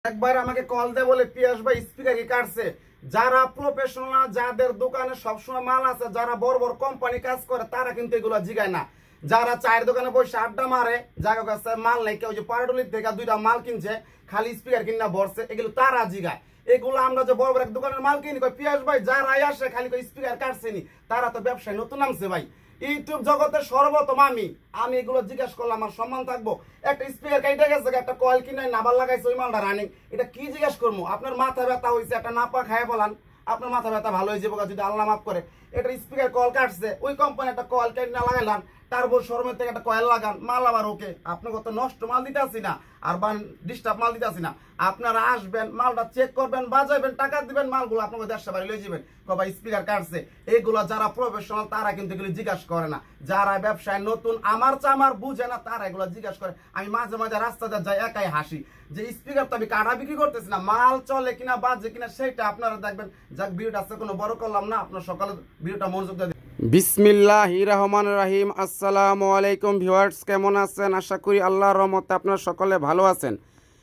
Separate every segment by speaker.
Speaker 1: একবার আমাকে কল দে বলে পিয়াস ভাই স্পিকার কি কাটছে। যারা প্রফেশনাল, যাদের দোকানে সবসময় মাল আছে, যারা বড় বড় কোম্পানি কাজ করে, তারা কিন্তু এগুলো জিগায় না। যারা চায়ের দোকানে বসে আড্ডা মারে, যার কাছে মাল নেই, কেউ যে পারডলির থেকে দুইটা মাল কিনছে, খালি স্পিকার কিনা বসছে, এগুলো তারা জিগায়। এগুলো আমরা যে বড় বড় এক দোকানের মাল কিনি, পিয়াস ভাই যারাই আসে খালি স্পিকার কাটছেনি, তারা তো ব্যবসায় নতুন নামছে ভাই। ইউটিউব জগতের সর্বপ্রথম আমি এগুলো জিজ্ঞাসা করলাম, আমার সম্মান থাকবো। একটা স্পিকার কাইটা গেছে, একটা কয়েল কিনে নাবার লাগাইছে, ওই মালটা রানিং, এটা কি জিজ্ঞাসা করবো? আপনার মাথা ব্যথা হয়েছে, একটা নাপা খায় বলান, আপনার মাথা ব্যথা ভালো হয়ে যাবো যদি আল্লাহ মাফ করে। এটা স্পিকার কল কাটছে, ওই কোম্পানি একটা কয়েল কেটে না লাগাইলাম, তারপর শোরুমের থেকে একটা কয়েল লাগান, মাল আবার ওকে। আপনাকে তো নষ্ট মাল দিতে আসি না, আর ডিস্টার্ব মাল দিতে আসি না। আপনারা আসবেন, মালটা চেক করবেন, বাজাবেন, টাকা দিবেন, মালগুলো আপনাকে দেড়শো বাড়ি লয়ে যাবেন। কবা স্পিকার কাটছে, এইগুলো যারা প্রফেশনাল তারা কিন্তু এগুলো জিজ্ঞাসা করে না। যারা ব্যবসায় নতুন, আমার চামার বুঝে না, তারা এগুলো জিজ্ঞাসা করে। আমি মাঝে মাঝে রাস্তাতে যাই, একাই হাসি যে স্পিকার তো আমি কাটা বিক্রি করতেছি না, মাল চলে কিনা বাজে কিনা সেইটা আপনারা দেখবেন। যাক, ভিডিওটা আজকে কোনো বড় করলাম না, আপনার সকালে ভিডিওটা মনোযোগ দিয়ে। বিসমিল্লাহির রহমানির রহিম। আসসালামু আলাইকুম ভিউয়ার্স, কেমন আছেন? আশা করি আল্লাহর রহমতে আপনারা সকলে ভালো আছেন।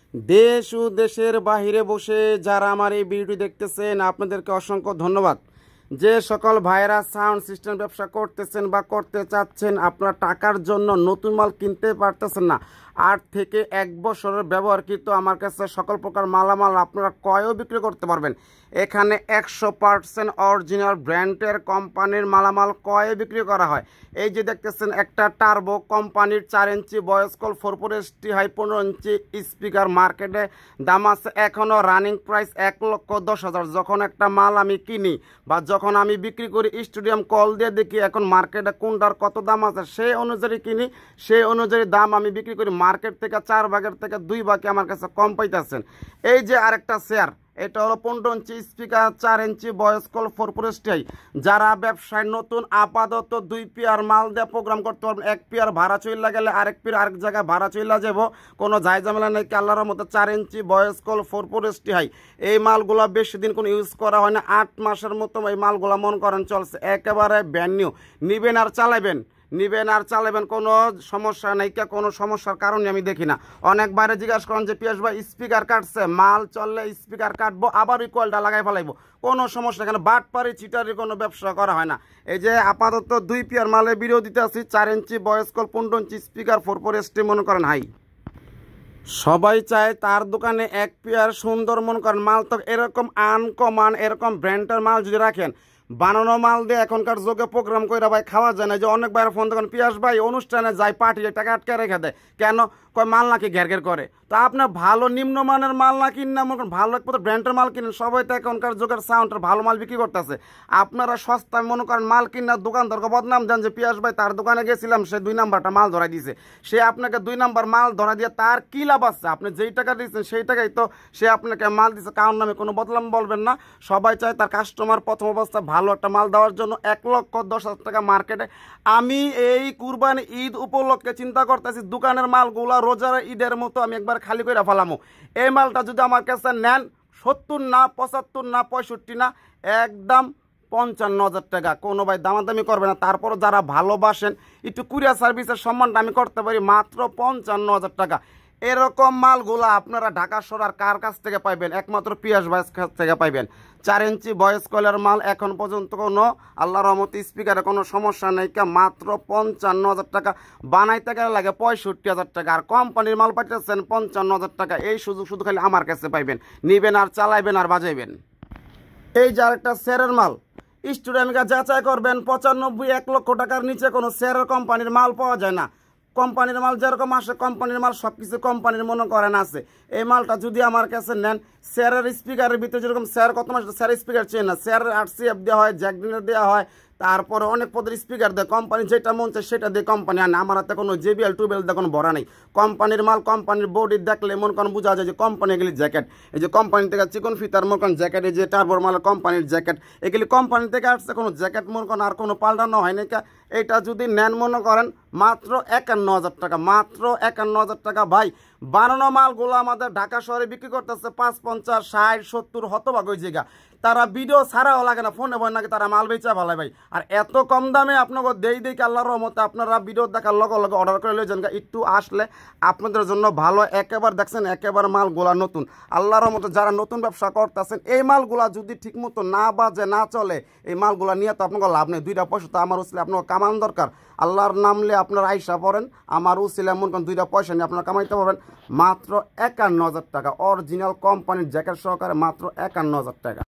Speaker 1: দেশ ও দেশের বাহিরে বসে যারা আমার এই ভিডিওটি দেখতেছেন, আপনাদেরকে অসংখ্য ধন্যবাদ। যে সকল ভাইরা সাউন্ড সিস্টেম ব্যবসা করতেছেন বা করতে চাচ্ছেন, আপনারা টাকার জন্য নতুন মাল কিনতে পারতেছেন না, 8 থেকে 1 বছরের ব্যবহারকৃত আমার কাছে সকল প্রকার মালামাল আপনারা ক্রয়ও বিক্রি করতে পারবেন। এখানে 100% অরিজিনাল ব্র্যান্ডের কোম্পানির মালামাল ক্রয়ে বিক্রি করা হয়। এই যে দেখতেছেন একটা টার্বো কোম্পানির 4 inch voice coil 440 high 15 inch speaker, মার্কেটে দাম আছে এখনও রানিং প্রাইস 1,10,000। যখন একটা মাল আমি কিনি বা যখন আমি বিক্রি করি, স্টুডিয়াম কল দিয়ে দেখি এখন মার্কেটে কোনটার কত দাম আছে, সেই অনুযায়ী কিনি, সেই অনুযায়ী দাম আমি বিক্রি করি। মার্কেট থেকে 4 ভাগের থেকে 2 ভাগে আমার কাছে কম পাইতেছেন। এই যে আরেকটা শেয়ার, এটা হলো 15 inch speaker, 4 inch voice coil 440। যারা ব্যবসায় নতুন, আপাতত 2 পেয়ার মাল দিয়ে প্রোগ্রাম করতে পারবেন। 1 পেয়ার ভাড়া চইলা গেলে আরেক পেয়ার আরেক জায়গায় ভাড়া চইলা যাব, কোনো ঝামেলা নেই। আল্লাহর মতো 4 ইঞ্চি ভয়েস কল 440 হাই, এই মালগুলো বেশি দিন কোনো ইউজ করা হয় না, 8 মাসের মতো এই মালগুলো মনে করেন চলছে, একেবারে ব্র্যান্ড নিউ। নিবেন আর চালাবেন, কোনো সমস্যা নেই। কোনো সমস্যার কারণে আমি দেখি না। অনেক বাইরে জিজ্ঞাসা করেন যে পিয়াস ভাই স্পিকার কাটছে, মাল চললে স্পিকার কাটবো, আবার ওই কয়েলটা লাগাই ফেলাইবো, কোনো সমস্যা। এখানে বাটপারি চিটারি কোনো ব্যবসা করা হয় না। এই যে আপাতত 2 পেয়ার মালে ভিডিও দিতে আসি, 4 inch voice call 15 inch speaker 440 মনে করেন হাই। সবাই চায় তার দোকানে 1 পেয়ার সুন্দর মনে করেন মাল। তো এরকম আনকমন এরকম ব্র্যান্ডের মাল যদি রাখেন, বানানো মাল দিয়ে এখনকার যুগে প্রোগ্রাম করে ভাই খাওয়া যায় না। যে অনেক বাইরে ফোন দেখেন, পিয়াস ভাই অনুষ্ঠানে যায়, পাঠিয়ে টাকা আটকে রেখে দেয়, কেন কয় মাল নাকি ঘের করে। তো আপনার ভালো নিম্নমানের মাল না কিনে মনে করেন ভালো একমাত্র ব্র্যান্ডের মাল কিনেন। সবাই তো এখনকার যুগের সাউন্ডের ভালো মাল বিক্রি করতেছে। আপনারা সস্তায় মনে করেন মাল কিনে দোকানদারকে বদনাম দেন যে পিয়াস ভাই তার দোকানে গেছিলাম, সে 2 নাম্বারটা মাল ধরাই দিয়েছে। সে আপনাকে 2 নাম্বার মাল ধরা দিয়ে তার কী লাভ আছে? আপনি যেই টাকা দিয়েছেন সেই টাকাই তো সে আপনাকে মাল দিচ্ছে, কারণ নামে কোনো বদনাম বলবেন না। সবাই চায় তার কাস্টমার প্রথম অবস্থা ভালো একটা মাল দেওয়ার জন্য। 1,10,000 টাকা মার্কেটে। আমি এই কুরবানি ঈদ উপলক্ষে চিন্তা করতেছি দোকানের মালগুলা রোজার ঈদের মতো আমি একবার খালি করে ফেলামো। এই মালটা যদি আমার কাছে নেন 70 না 75 না 65 না, একদম 55,000 টাকা। কোনো ভাই দামাদামি করবে না। তারপর যারা ভালোবাসেন একটু কুরিয়ার সার্ভিসের সম্মানটা আমি করতে পারি, মাত্র 55,000 টাকা। এরকম মালগুলা আপনারা ঢাকা শহর কার কাছ থেকে পাইবেন? একমাত্র পিয়াস ভাইয়ের কাছ থেকে পাইবেন। 4 ইঞ্চি ভয়েস কলের মাল এখন পর্যন্ত কোনো আল্লাহর রহমতে স্পিকারে কোনো সমস্যা নেই, মাত্র 55,000 টাকা। বানাইতে গেলে লাগে 65,000 টাকা, আর কোম্পানির মাল পাঠিয়েছেন 55,000 টাকা। এই সুযোগ শুধু খালি আমার কাছে পাইবেন। নিবেন আর চালাইবেন আর বাজাইবেন। এই যে আরেকটা শেয়ারের মাল, স্টুডেন্টকে যাচাই করবেন, 95 1 লক্ষ টাকার নিচে কোনো শেয়ারের কোম্পানির মাল পাওয়া যায় না। কোম্পানির মাল যেরকম আসে, কোম্পানির মাল সব কিছু কোম্পানির মনে করেন আছে। এই মালটা যদি আমার কাছে নেন, শেয়ারের স্পিকারের ভিতরে যেরকম শেয়ার কত মাস শেয়ার স্পিকার চেয়ে না, শেয়ারের RCF দেওয়া হয়, জ্যাকডিনের দেওয়া হয়, তারপরে অনেক পদের স্পিকার দেয়। কোম্পানি যেটা মন চায় সেটা দিয়ে কোম্পানি আনে। আমার হাতে কোনো JBL টুবেল দিয়ে কোনো ভরা নেই। কোম্পানির মাল কোম্পানির বডি দেখলে মন কোনো বোঝা যায় যে কোম্পানি এগুলি জ্যাকেট। এই যে কোম্পানি থেকে চিকন ফিতার মন কোন জ্যাকেট, এই যে টার্বোর মাল কোম্পানির জ্যাকেট, এগুলি কোম্পানি থেকে আসছে, কোনো জ্যাকেট মন কোন আর কোনো পাল্টানো হয় না। এটা যদি নেন মনে করেন মাত্র 51,000 টাকা, মাত্র 51,000 টাকা। ভাই বানানো মালগুলো আমাদের ঢাকা শহরে বিক্রি করতেছে 550, 60, 70 হতভাগ ওই জায়গা। তারা ভিডিও ছাড়াও লাগে না, ফোনে বয় নাকি তারা মাল বেচা ভালো ভাই। আর এত কম দামে আপনাকে দেই দেখি আল্লাহর রহমতে আপনারা ভিডিও দেখার লগে লগে অর্ডার করে লইছেন। একটু আসলে আপনাদের জন্য ভালো। একেবারে দেখছেন একেবারে মালগুলা নতুন। আল্লাহর রহমতে যারা নতুন ব্যবসা করতেছেন এই মালগুলা যদি ঠিক মতো না বাজে না চলে এই মালগুলা নিয়ে তো আপনাকে লাভ নেই। 2টা পয়সা তো আমার উচিলে আপনাকে কামান দরকার। আল্লাহর নামলে আপনারা আইসা পড়েন, আমার উচিলে এমন কোন 2টা পয়সা নিয়ে আপনারা কামাইতে পারবেন। মাত্র 51,000 টাকা, অরিজিনাল কোম্পানির জ্যাকেট সহকারে মাত্র 51,000 টাকা।